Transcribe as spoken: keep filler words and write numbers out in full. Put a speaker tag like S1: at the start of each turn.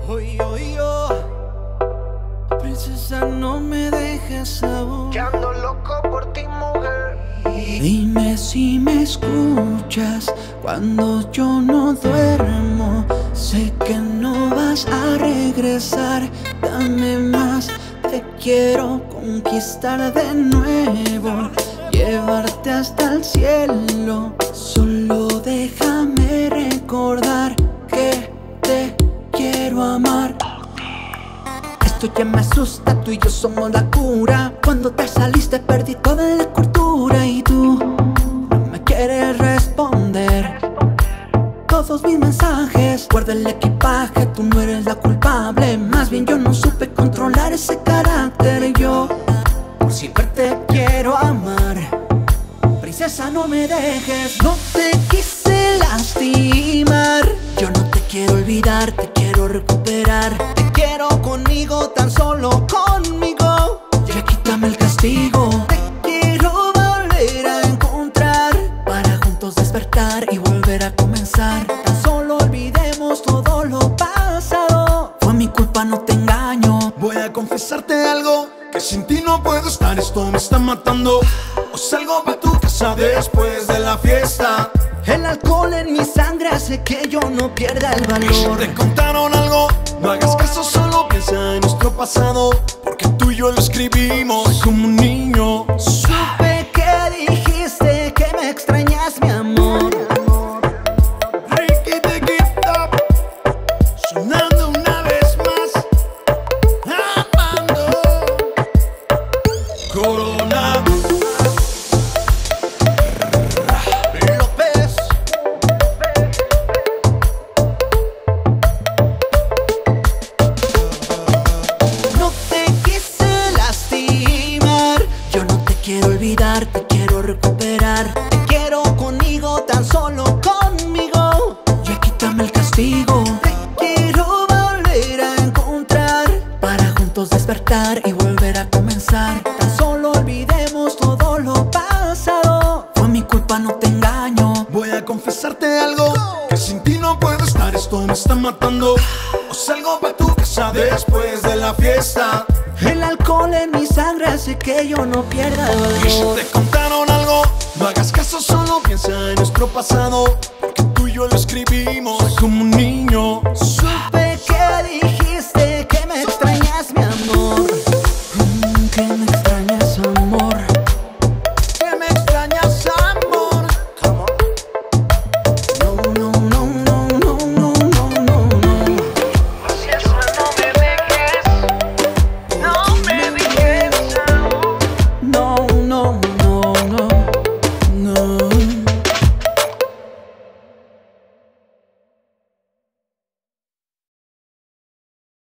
S1: Oy, oy, oh. Princesa, no me dejes aún,
S2: que ando loco por ti, mujer.
S1: Dime si me escuchas cuando yo no duermo. Sé que no vas a regresar. Dame más, te quiero conquistar de nuevo, llevarte hasta el cielo. Solo déjame recordar que te quiero amar. Esto ya me asusta, tú y yo somos la cura. Cuando te saliste perdí toda la cordura y tú no me quieres responder todos mis mensajes. Guarda el equipaje, tú no eres la culpable. Más bien yo no supe controlar ese carácter. Yo por siempre te quiero amar. Princesa, no me dejes. No te quise lastimar. Yo no te quiero olvidar, te quiero recuperar. Te quiero conmigo, tan solo conmigo. Ya quítame el castigo. Te quiero volver a encontrar, para juntos despertar y volver a comenzar. Tan solo olvidemos todo lo pasado. Fue mi culpa, no te engaño.
S3: Voy a confesarte algo, que sin ti no puedo estar, esto me está matando. O salgo pa' tu casa después de la fiesta.
S1: El alcohol en mi sangre hace que yo no pierda el
S3: Si
S1: valor.
S3: te contaron algo, no hagas caso, solo piensa en nuestro pasado, porque tú y yo lo escribimos como un niño.
S1: Supe que dijiste que me extrañas, mi amor.
S3: Ricky te quita, sonando una vez más, amando. Corona
S1: López. No te quise lastimar. Yo no te quiero olvidar, te quiero recuperar. Te quiero conmigo, tan solo conmigo. Ya quítame el castigo. Te quiero volver a encontrar, para juntos despertar y volver a comenzar. Tan solo olvidemos todo lo pasado. Fue mi culpa, no te engaño.
S3: voy a confesarte algo, que sin ti no puedo estar, esto me está matando. O salgo pa' tu casa después de la fiesta.
S1: El alcohol en mi sangre hace que yo no pierda el
S3: Y si
S1: valor.
S3: te contaron algo, no hagas caso, solo piensa en nuestro pasado, porque tú y yo lo escribimos como un niño.